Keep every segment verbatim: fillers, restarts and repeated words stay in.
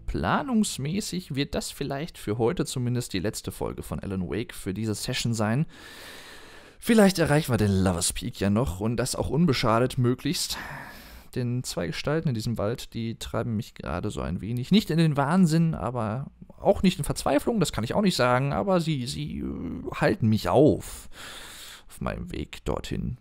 planungsmäßig wird das vielleicht für heute zumindest die letzte Folge von Alan Wake für diese Session sein. Vielleicht erreichen wir den Lover's Peak ja noch und das auch unbeschadet möglichst. Denn zwei Gestalten in diesem Wald, die treiben mich gerade so ein wenig. Nicht in den Wahnsinn, aber auch nicht in Verzweiflung, das kann ich auch nicht sagen, aber sie, sie äh, halten mich auf, auf meinem Weg dorthin.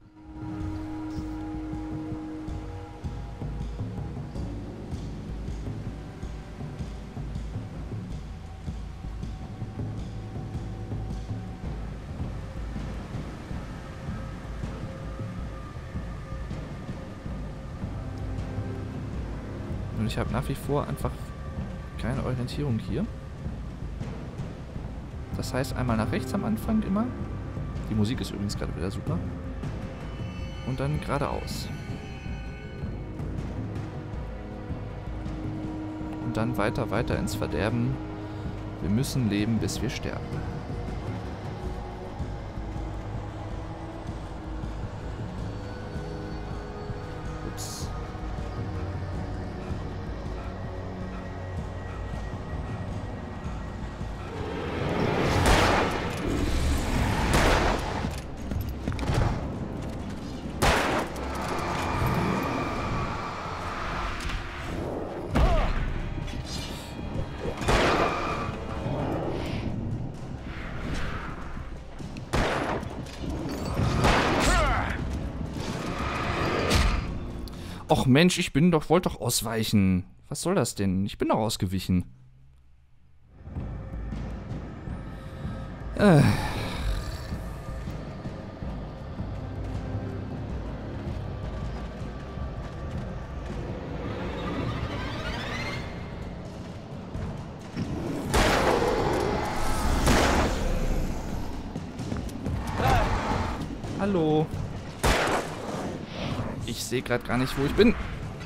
Und ich habe nach wie vor einfach keine Orientierung hier. Das heißt, einmal nach rechts am Anfang immer. Die Musik ist übrigens gerade wieder super. Und dann geradeaus. Und dann weiter, weiter ins Verderben. Wir müssen leben, bis wir sterben. Ups. Och Mensch, ich bin doch, wollte doch ausweichen. Was soll das denn? Ich bin doch ausgewichen. Äh. Hallo. Ich sehe gerade gar nicht, wo ich bin.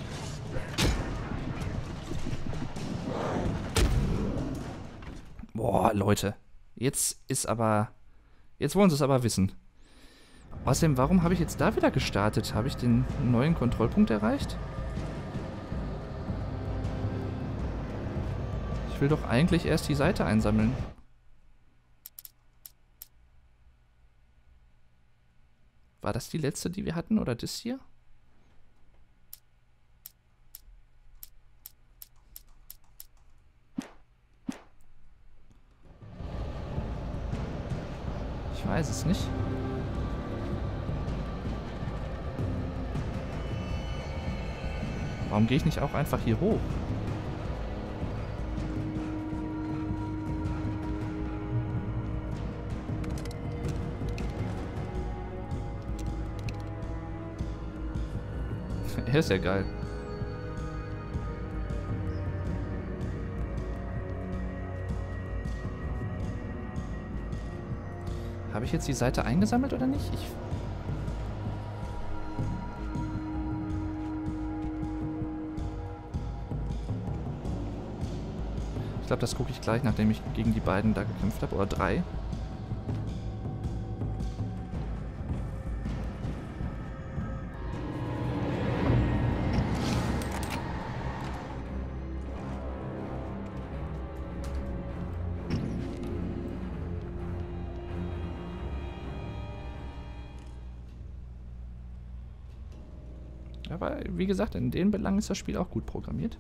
Boah, Leute. Jetzt ist aber... Jetzt wollen sie es aber wissen. Außerdem, warum habe ich jetzt da wieder gestartet? Habe ich den neuen Kontrollpunkt erreicht? Ich will doch eigentlich erst die Seite einsammeln. War das die letzte, die wir hatten? Oder das hier? Ich weiß es nicht. Warum gehe ich nicht auch einfach hier hoch? Er ist ja geil. Habe ich jetzt die Seite eingesammelt oder nicht? Ich... Ich glaube, das gucke ich gleich, nachdem ich gegen die beiden da gekämpft habe. Oder drei. Aber wie gesagt, in den Belangen ist das Spiel auch gut programmiert.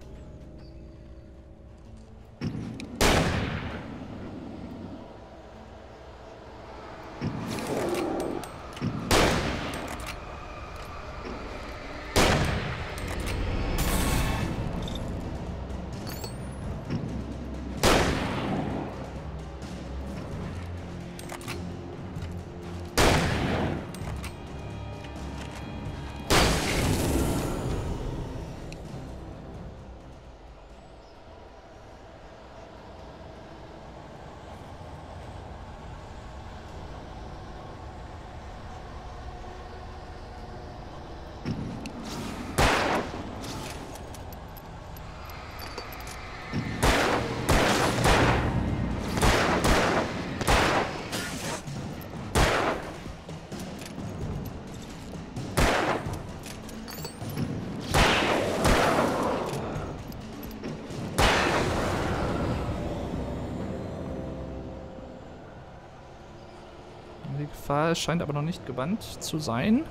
Die Gefahr scheint aber noch nicht gebannt zu sein.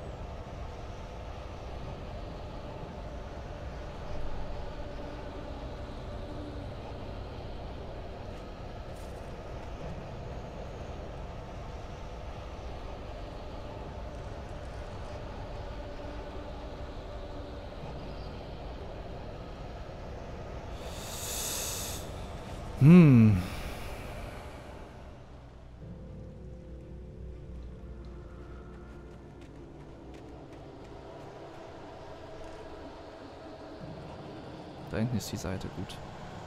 Hm. Da hinten ist die Seite gut.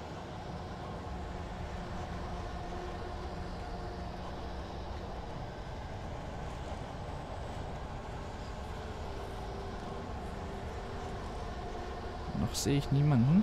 Noch sehe ich niemanden.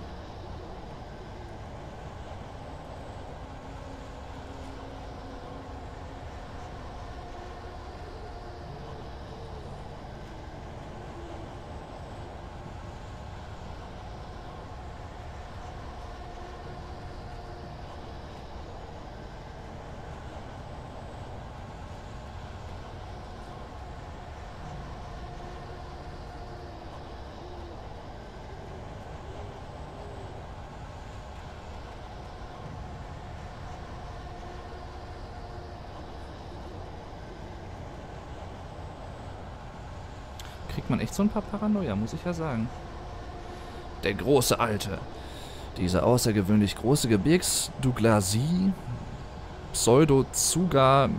Kriegt man echt so ein paar Paranoia, muss ich ja sagen. Der große Alte. Diese außergewöhnlich große Gebirgsdouglasie, Pseudozuga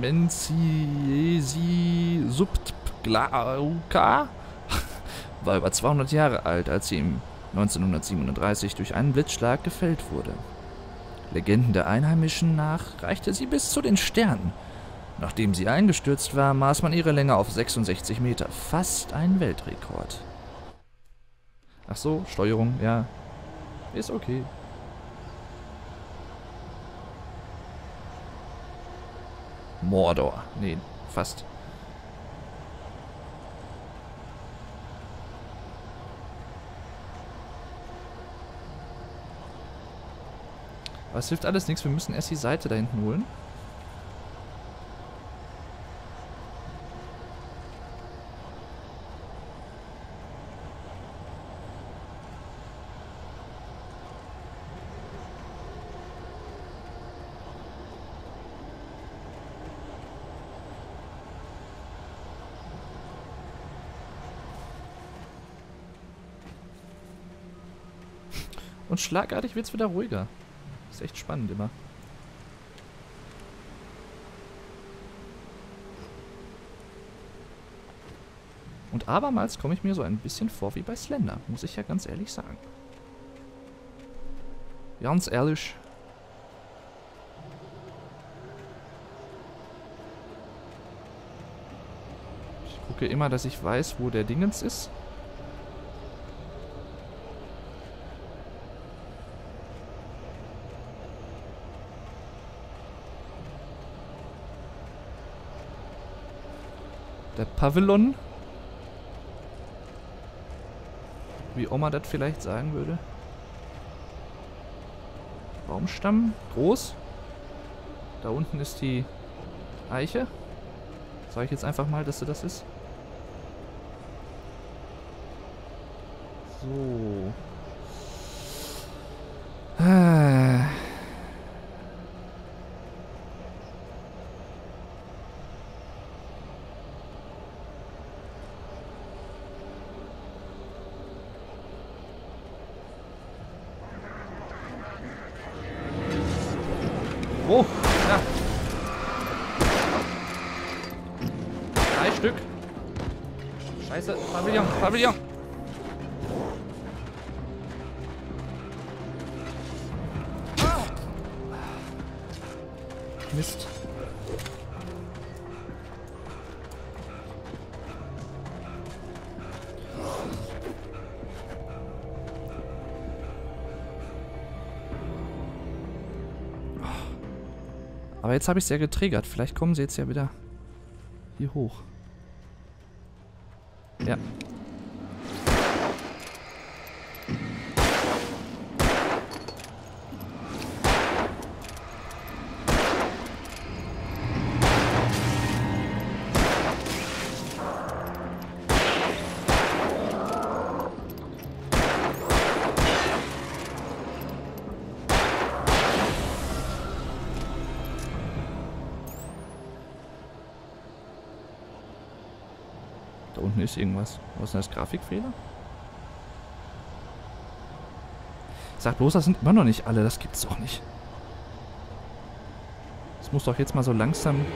menziesi subtglauca, war über zweihundert Jahre alt, als sie im neunzehnhundertsiebenunddreißig durch einen Blitzschlag gefällt wurde. Legenden der Einheimischen nach reichte sie bis zu den Sternen. Nachdem sie eingestürzt war, maß man ihre Länge auf sechsundsechzig Meter. Fast ein Weltrekord. Ach so, Steuerung, ja. Ist okay. Mordor. Nee, fast. Aber es hilft alles nichts. Wir müssen erst die Seite da hinten holen. Und schlagartig wird es wieder ruhiger. Ist echt spannend immer. Und abermals komme ich mir so ein bisschen vor wie bei Slender, muss ich ja ganz ehrlich sagen. Ganz ehrlich. Ich gucke immer, dass ich weiß, wo der Dingens ist. Der Pavillon. Wie Oma das vielleicht sagen würde. Baumstamm. Groß. Da unten ist die Eiche. Sag ich jetzt einfach mal, dass sie das ist. So. Ah. Oh, ja. Drei Stück. Scheiße, Pavillon, Pavillon. Mist. Aber jetzt habe ich es ja getriggert. Vielleicht kommen sie jetzt ja wieder hier hoch. Ja. Da unten ist irgendwas. Was ist denn das? Grafikfehler? Sag bloß, das sind immer noch nicht alle. Das gibt's doch nicht. Das muss doch jetzt mal so langsam...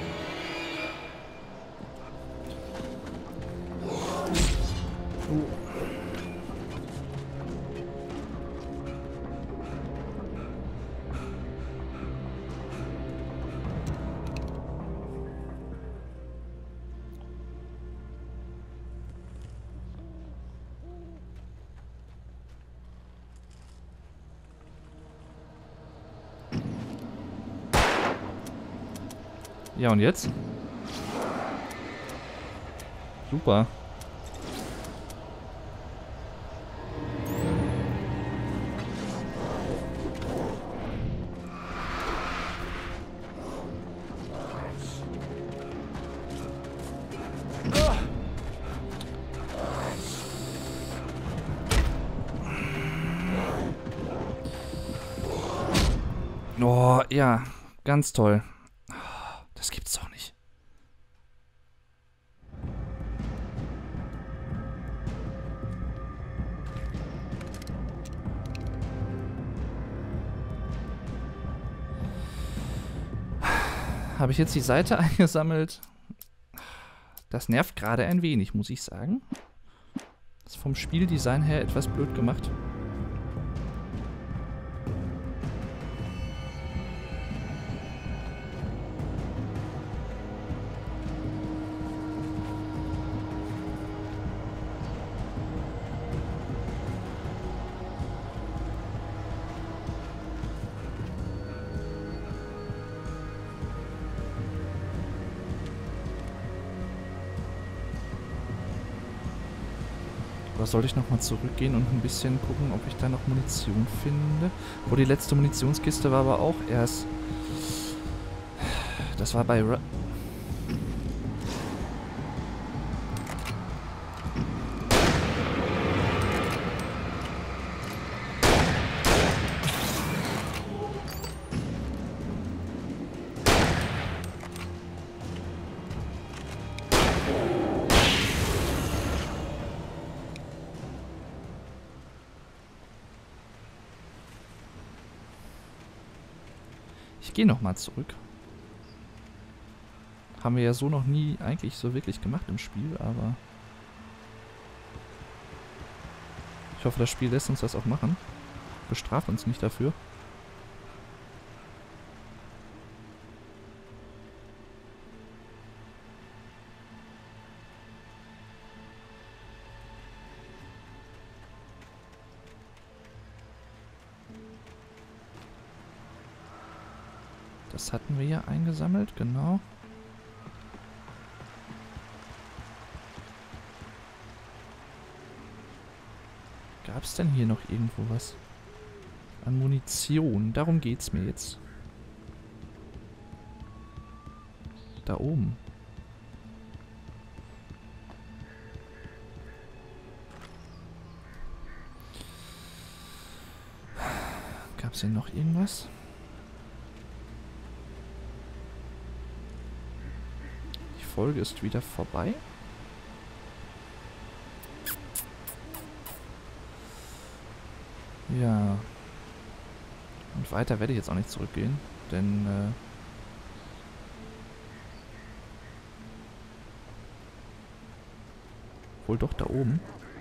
Ja, und jetzt? Super. Oh, ja, ganz toll. Das gibt's doch nicht. Habe ich jetzt die Seite eingesammelt? Das nervt gerade ein wenig, muss ich sagen. Das ist vom Spieldesign her etwas blöd gemacht. Oder sollte ich nochmal zurückgehen und ein bisschen gucken, ob ich da noch Munition finde? Wo die letzte Munitionskiste war aber auch erst... Das war bei... Ra Ich gehe nochmal zurück. Haben wir ja so noch nie eigentlich so wirklich gemacht im Spiel, aber... Ich hoffe, das Spiel lässt uns das auch machen. Bestraft uns nicht dafür. Das hatten wir ja eingesammelt, genau. Gab es denn hier noch irgendwo was? An Munition. Darum geht's mir jetzt. Da oben. Gab es hier noch irgendwas? Die Folge ist wieder vorbei. Ja. Und weiter werde ich jetzt auch nicht zurückgehen, denn äh, wohl doch da oben.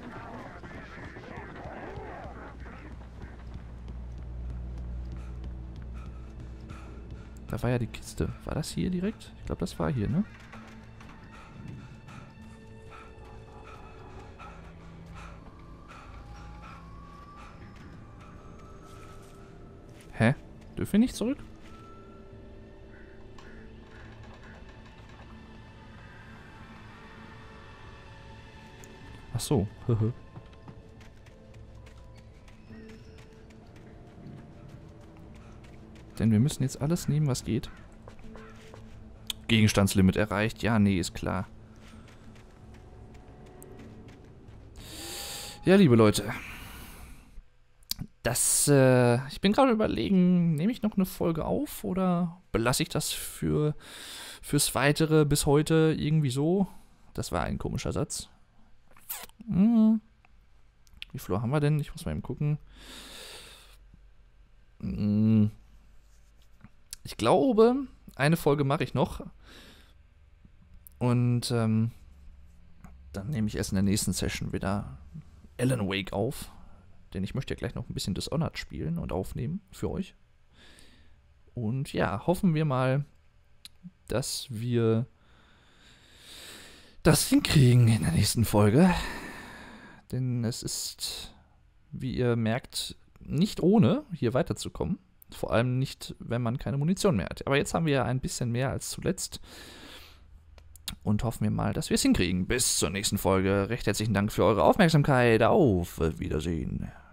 Da war ja die Kiste. War das hier direkt? Ich glaube, das war hier, ne? Hä? Dürfen wir nicht zurück? Ach so. Denn wir müssen jetzt alles nehmen, was geht. Gegenstandslimit erreicht. Ja, nee, ist klar. Ja, liebe Leute. Das, äh, ich bin gerade überlegen, nehme ich noch eine Folge auf oder belasse ich das für fürs Weitere bis heute irgendwie so? das war ein komischer Satz. Hm. Wie viel Uhr haben wir denn? Ich muss mal eben gucken. Hm. Ich glaube, eine Folge mache ich noch. Und ähm, dann nehme ich erst in der nächsten Session wieder Alan Wake auf. Denn ich möchte ja gleich noch ein bisschen Dishonored spielen und aufnehmen für euch. Und ja, hoffen wir mal, dass wir das hinkriegen in der nächsten Folge. Denn es ist, wie ihr merkt, nicht ohne, hier weiterzukommen. Vor allem nicht, wenn man keine Munition mehr hat. Aber jetzt haben wir ja ein bisschen mehr als zuletzt. Und hoffen wir mal, dass wir es hinkriegen. Bis zur nächsten Folge. Recht herzlichen Dank für eure Aufmerksamkeit. Auf Wiedersehen.